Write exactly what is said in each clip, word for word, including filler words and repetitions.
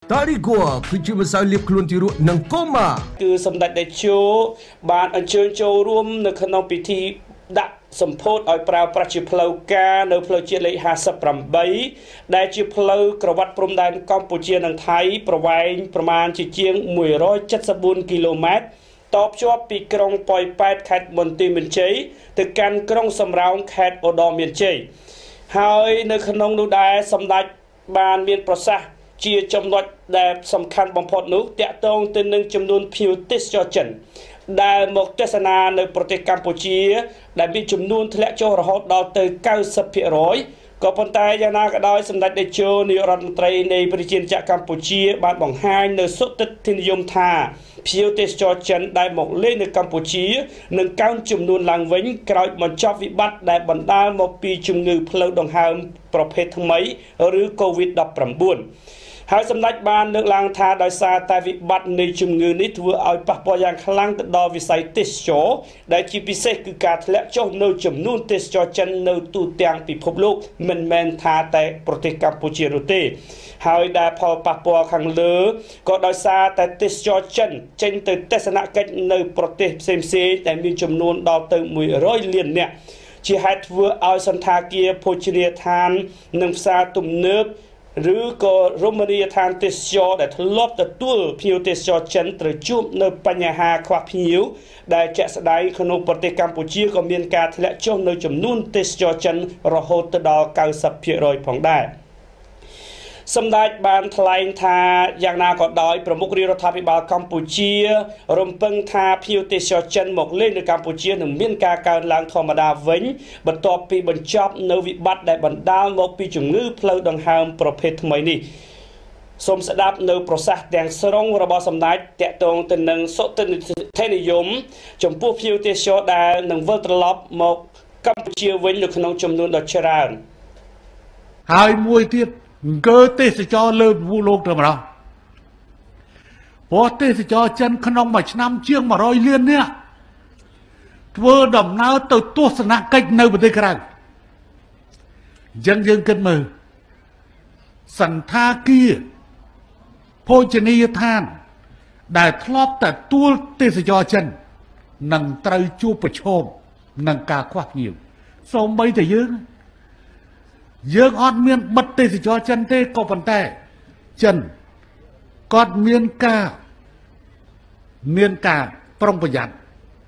តារីគួគឺជាម្សៅលាបខ្លួនទារកនិងកុមារគឺសម្ដេចតេជោបានអញ្ជើញចូលរួមនៅក្នុងពិធីដាក់សម្ពោធឲ្យប្រើប្រាស់ជាផ្លូវការនៅផ្លូវជាតិលេខห้าสิบแปดដែលជាផ្លូវក្រវ៉ាត់ព្រំដែនកម្ពុជានិងថៃប្រវែងប្រមាណជាជាងមួយរយเจ็ดสิบสี่គីឡូម៉ែត្រតភ្ជាប់ពីក្រុងប៉ោយប៉ែតខេត្តមន្ទីរមានជ័យទៅកាន់ក្រុងសំរោងខេត្តឧត្តរមានជ័យហើយនៅក្នុងនោះដែរសម្ដេចបានមានប្រសាសន៍ជាចំណុចដែលសំខាន់បំផុតនោះតាក់ទងទៅនឹងចំនួនភ្ញៀវទេសចរចិនដែលមកទស្សនានៅប្រទេសកម្ពុជាដែលមានចំនួនធ្លាក់ចុះរហូតដល់ទៅ九十ភាគរយក៏ប៉ុន្តែយ៉ាងណាក៏ដោយសម្ដេចតេជោនាយករដ្ឋមន្ត្រីនៃប្រជាជាតិកម្ពុជាបានបង្ហាញនៅសុទិដ្ឋិនិយមថាភ្ញៀវទេសចរចិនដែលមកលេងនៅកម្ពុជានឹងកើនចំនួនឡើងវិញក្រោយបញ្ចប់វិបត្តិដែលបណ្ដាលមកពីជំងឺផ្លូវដង្ហើមប្រភេទថ្មីឬ COVID ដប់ប្រាំបួនហើយសម្ដេចបានលើកឡើងថាដោយសារតែវិបត្តិនៃជំងឺនេះធ្វើឲ្យប៉ះពាល់យ៉ាងខ្លាំងទៅដល់វិស័យទេសចរដែលជាពិសេសគឺការធ្លាក់ចុះនៅចំនួនទេសចរចិននៅទូទាំងពិភពលោកមិនមែនថាតែប្រទេសកម្ពុជានោះទេហើយដែលផលប៉ះពាល់ខាងលើក៏ដោយសារតែទេសចរចិនចេញទៅទស្សនកិច្ចនៅប្រទេសផ្សេងៗដែលមានចំនួនដល់ទៅមួយរយលាននាក់ជាហេតុធ្វើឲ្យសន្តាគារភោជនីយដ្ឋាននិងផ្សារទំនើបឬក៏រមណីយដ្ឋានទេសចរដែលធ្លាប់ទទួលភ្ញៀវទេសចរចិនត្រូវជួបនៅបញ្ហាខ្វះភ្ញៀវដែលជាក់ស្ដែងក្នុងប្រទេសកម្ពុជាក៏មានការធ្លាក់ចុះនៅចំនួនទេសចរចិនរហូតទៅដល់九十ភាគរយផងដែរសម្ដេចបានថ្លែងថាយ៉ាងណាក៏ដោយប្រមុខរាជរដ្ឋាភិបាលកម្ពុជារំពឹងថាភ្ញៀវទេសចរចិនមកលេងនៅកម្ពុជានឹងមានការកើនឡើងធម្មតាវិញបន្ទាប់ពីបញ្ចប់នៅវិបត្តិដែលបណ្ដាលមកពីជំងឺផ្លូវដង្ហើមប្រភេទថ្មីនេះសូមស្ដាប់នៅប្រសាសន៍ទាំងស្រុងរបស់សម្ដេចតាក់ទងទៅនឹងសុទិដ្ឋិនិយមចំពោះភ្ញៀវទេសចរដែលនឹងវិលត្រឡប់មកកម្ពុជាវិញនៅក្នុងចំនួនដ៏ច្រើនហើយមួយទៀតអង្គើទេសចរលើពិភពលោកទៅម្ដងព្រោះទេសចរចិនក្នុងមួយឆ្នាំជាងមួយរយលាននាក់ធ្វើដំណើរទៅទស្សនកិច្ចនៅប្រទេសក្រៅអញ្ចឹងយើងគិតមើលសន្តាគារភោជនីយដ្ឋានដែលធ្លាប់តែទួលទេសចរចិននឹងត្រូវជួបប្រឈមនឹងការខ្វះភ្ញៀវសូម្បីតែយើងយើងអត់មានបិទទេសចរចិនទេក៏ប៉ុន្តែចិនគាត់មានការមានការប្រុងប្រយ័ត្ន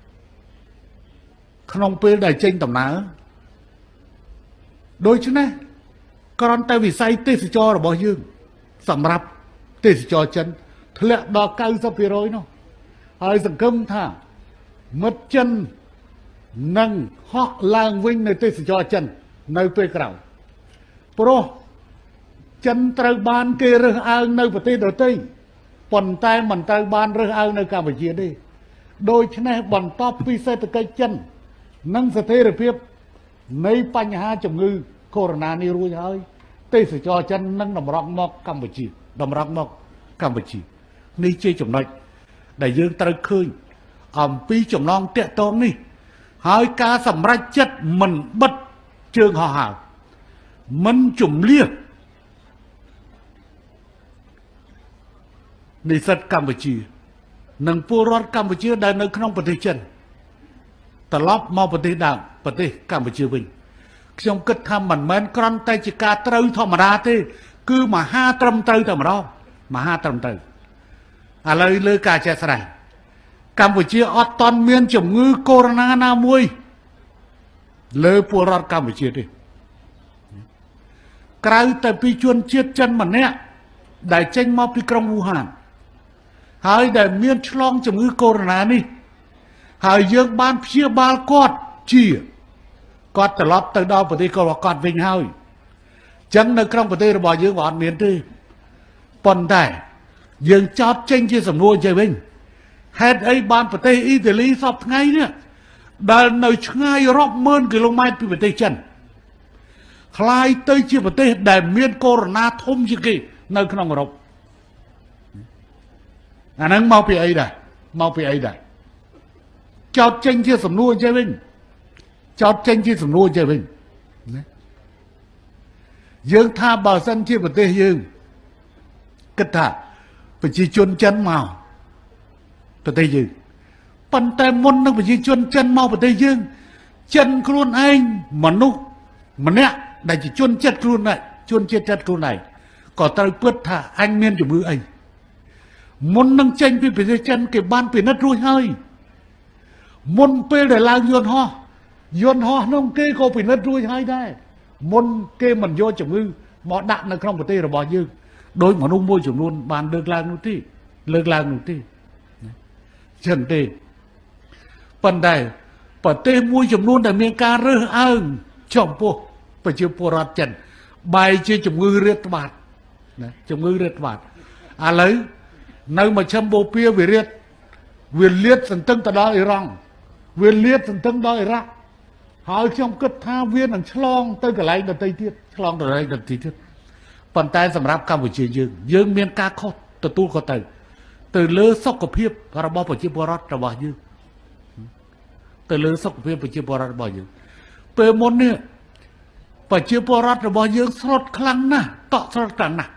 ក្នុងពេលដែលចេញដំណើរដូច្នេះគ្រាន់តែវិស័យទេសចររបស់យើងសម្រាប់ទេសចរចិនធ្លាក់ដល់九十ភាគរយនោះហើយសង្ឃឹមថាមិត្តចិននឹងហក់ឡើងវិញនៅទេសចរចិននៅពេលក្រោយព្រោះចិនត្រូវបានគេរើសអើងនៅប្រទេសដទៃប៉ុន្តែមិនត្រូវបានរើសអើងនៅកម្ពុជាទេដូច្នេះបន្ទាប់ពីសេដ្ឋកិច្ចចិននិងស្ថិរភាពនៃបញ្ហាជំងឺកូវីដ នេះរួចហើយទេសចរចិននឹងតម្រង់មកកម្ពុជាតម្រង់មកកម្ពុជានេះជាចំណុចដែលយើងត្រូវឃើញអំពីចំណងតាក់ទងនេះហើយការសម្រេចចិត្តមិនបិទជើងហោះហើរមិនជំលៀសនិស្សិតកម្ពុជានិងពលរដ្ឋកម្ពុជាដែលនៅក្នុងប្រទេសចិនត្រឡប់មកប្រទេសដើមប្រទេសកម្ពុជាវិញខ្ញុំគិតថាមិនមែនគ្រាន់តែជាការត្រូវធម្មតាទេគឺមហាត្រឹមត្រូវតែម្ដងមហាត្រឹមត្រូវឥឡូវលើការចេះស្ដែងកម្ពុជាអត់តន់មានជំងឺកូវីដ ណាមួយលើពលរដ្ឋកម្ពុជាទេក្រៅតែពីជនជាតិចិនម្នាក់ដែលចេញមកពីក្រុងវូហានហើយដែលមានឆ្លងជំងឺកូវីដ នេះហើយយើងបានព្យាបាលគាត់ជាគាត់ត្រឡប់ទៅដល់ប្រទេសរបស់គាត់វិញហើយអញ្ចឹងនៅក្នុងប្រទេសរបស់យើងក៏អត់មានទេប៉ុន្តែយើងចោទចេញជាសំណួរចេះវិញហេតុអីបានប្រទេសអ៊ីតាលីសពថ្ងៃនេះដែលនៅឆ្ងាយរាប់ម៉ឺនគីឡូម៉ែត្រពីប្រទេសចិនคล้ายទៅជាប្រទេសដែលមានកូវីដ ធំជាងគេនៅក្នុងអឺរ៉ុបអាហ្នឹងមកពីអីដែរមកពីអីដែរចោតចេញជាសំណួរចេះវិញចោតចេញជាសំណួរចេះវិញណាយើងថាបើសិនជាប្រទេសយើងគិតថាប្រជាជនចិនមកប្រទេសយើងប៉ុន្តែមុននឹងប្រជាជនចិនមកប្រទេសយើងចិនខ្លួនឯងមនុស្សម្នាក់ដែលជាជនចិត្តខ្លួនឯងជនជាតិចិត្តខ្លួនឯងក៏ត្រូវពិតថាអញមានជំងឺអីមុននឹងចេញពីប្រទេសចិនគេបានពិនិត្យរួចហើយមុនពេលដែលឡើងយន្តហោះយន្តហោះនោះគេក៏ពិនិត្យរួចហើយដែរមុនគេមិនយកជំងឺមកដាក់នៅក្នុងប្រទេសរបស់យើងដោយមនុស្សមួយចំនួនបានលើកឡើងនោះទេលើកឡើងនោះទេចឹងទេប៉ុន្តែប្រទេសមួយចំនួនដែលមានការរើសអើងចំពោះប្រជាពលរដ្ឋចិនបែរជាជំងឺរាតត្បាតណាជំងឺរាតត្បាតឥឡូវនៅមជ្ឈិមបូព៌ាវារាតវាលាតសន្ទឹងទៅដល់អ៊ីរ៉ង់វាលាតសន្ទឹងដល់អ៊ីរ៉ាក់ហើយខ្ញុំគិតថាវានឹងឆ្លងទៅកន្លែងដទៃទៀតឆ្លងទៅកន្លែងដទៃទៀតប៉ុន្តែសម្រាប់កម្ពុជាយើងយើងមានការខុសទទួលខុសទៅទៅលើសុខភាពរបស់ប្រជាពលរដ្ឋរបស់យើងទៅលើសុខភាពប្រជាពលរដ្ឋរបស់យើងពេលមុននេះប្រជាពលរដ្ឋរបស់យើងស្រុតខ្លាំងណាស់តក់ស្រុតខ្លាំងណាស់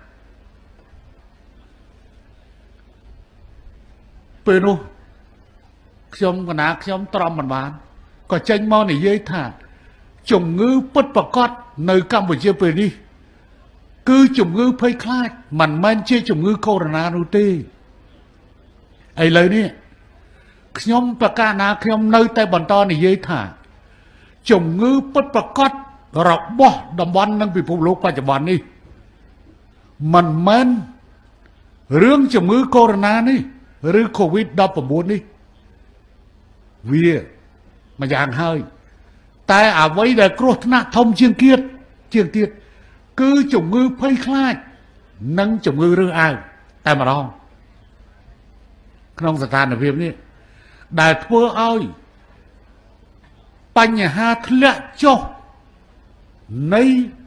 ពេលនោះខ្ញុំកណាខ្ញុំទ្រាំមិនបានក៏ចេញមកនិយាយថាជំងឺពិតប្រាកដនៅកម្ពុជាពេលនេះគឺជំងឺភ័យខ្លាចមិនមែនជាជំងឺកូវីដ -នោះទេឥឡូវនេះខ្ញុំប្រកាសណាខ្ញុំនៅតែបន្តនិយាយថាជំងឺពិតប្រាកដរបស់តំបន់និងពិភពលោកបច្ចុប្បន្ននេះមិនមែនរឿងជំងឺកូវីដ -នេះឬ កូវីដ ដប់ប្រាំបួន នេះវាមួយយ៉ាងហើយតែអ្វីដែលគ្រោះថ្នាក់ធំជាងទៀតជាងទៀតគឺជំងឺភ័យខ្លាចនិងជំងឺរើសអើងតែម្ដងក្នុងស្ថានភាពនេះដែលធ្វើឲ្យបញ្ហាធ្លាក់ចុះនៃ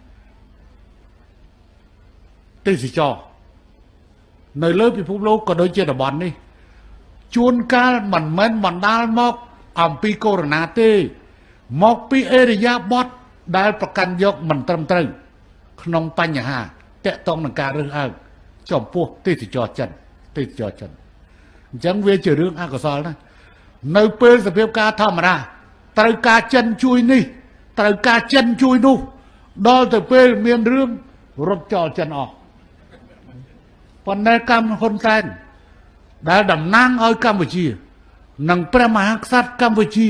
ទេសចរនៅលើពិភពលោកក៏ដូចជាតំបន់នេះជួនកាលមិនមែនបណ្ដាលមកអំពីកូវីដ ទេមកពីអេរិយាបថដែលប្រកាន់យកមិនត្រឹមត្រូវក្នុងបញ្ហាតាក់ទងនឹងការរើសអើងចំពោះទេសចរចិនទេសចរចិនអញ្ចឹងវាជារឿងអកុសលណាស់នៅពេលសភាពការធម្មតាត្រូវការចិនជួយនេះត្រូវការចិនជួយនោះដល់ទៅពេលមានរឿងរត់ចោលចិនអស់ប៉ុន្តែកម្មហ៊ុនសែនដែលតំណាងឲ្យកម្ពុជានិងព្រះមហាក្សត្រកម្ពុជា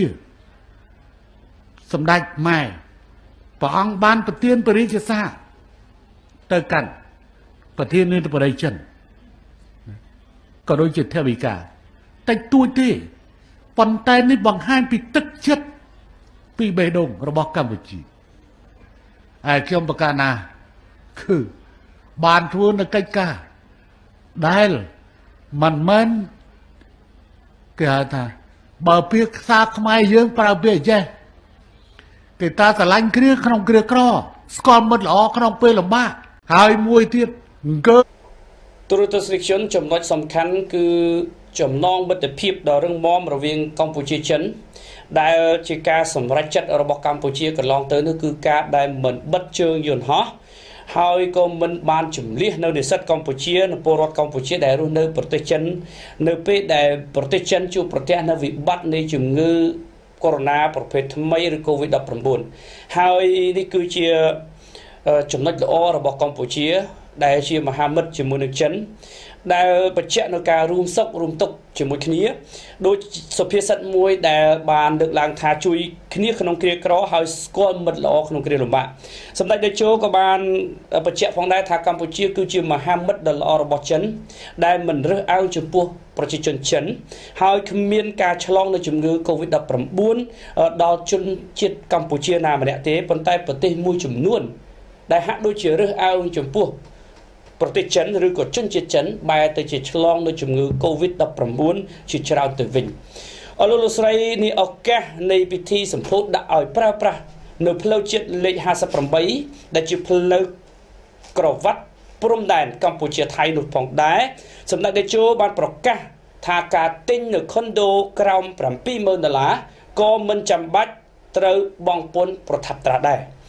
សម្ដេចម៉ែព្រះអង្គបានប្រទានពរិជ្ជសារទៅកាន់ប្រធានាធិបតីចិនក៏ដូចជាថវិកាតិចតួចទេប៉ុន្តែនេះបង្ហាញពីទឹកចិត្តពីបេះដូងរបស់កម្ពុជាហើយខ្ញុំប្រកាសណាគឺបានធ្វើនៅកិច្ចការដែលមិនមែនគេហៅថាបើពាក្យខ្សែខ្មែរយើងប្រើពាក្យចេះគេតាស្រឡាញ់គ្នាក្នុងគ្រាក្រស្គាល់មិត្តល្អក្នុងពេលលំបាកហើយមួយទៀតអង្គើទូរទស្សនិកជនចំណុចសំខាន់គឺចំណងមិត្តភាពដ៏រឹងមាំរវាងកម្ពុជាចិនដែលជាការសម្រេចចិត្តរបស់កម្ពុជាកន្លងទៅនោះគឺការដែលមិនបិទជើងយន្តហោះហើយក៏មិនបានជំនះនៅនិស្សិតកម្ពុជានិងពលរដ្ឋកម្ពុជាដែលរស់នៅប្រទេសចិននៅពេលដែលប្រទេសចិនជួបប្រទះនៅវិបត្តិនៃជំងឺកូវីដ ប្រភេទថ្មីឬ កូវីដ ដប់ប្រាំបួន ហើយនេះគឺជាចំណុចល្អរបស់កម្ពុជាដែលជាមហាមិត្តជាមួយនឹងចិនដែលបញ្ជាក់នៅការរួមសុខរួមទុក្ខជាមួយគ្នាដោយសុភាសិតមួយដែលបានលើកឡើងថាជួយគ្នាក្នុងគ្រាក្រហើយស្គាល់មិត្តល្អក្នុងគ្រាលំបាកសម្ដេចតេជោក៏បានបញ្ជាក់ផងដែរថាកម្ពុជាគឺជាមហាមិត្តដ៏ល្អរបស់ចិនដែលមិនរើសអើងចំពោះប្រជាជនចិនហើយគ្មានការឆ្លងនៅជំងឺ កូវីដ ដប់ប្រាំបួន ដល់ជនជាតិកម្ពុជាណាម្នាក់ទេប៉ុន្តែប្រទេសមួយចំនួនដែលហាក់ដូចជារើសអើងចំពោះប្រទេសចិនឬក៏ជនជាតិចិនបែរទៅជាឆ្លងនៅជំងឺ កូវីដ ដប់ប្រាំបួន ជាច្រើនទៅវិញអរលោកលោកស្រីនេះឱកាសនៃពិធីសម្ពោធដាក់ឲ្យប្រើប្រាស់នៅផ្លូវជាតិលេខห้าสิบแปดដែលជាផ្លូវក្រវ៉ាត់ព្រំដែនកម្ពុជាថៃនោះផងដែរសម្ដេចតេជោបានប្រកាសថាការទិញនៅខុនដូក្រោមប្រាំពីរម៉ឺនដុល្លារក៏មិនចាំបាច់ត្រូវបង់ពន្ធប្រថាប់ត្រាដែរ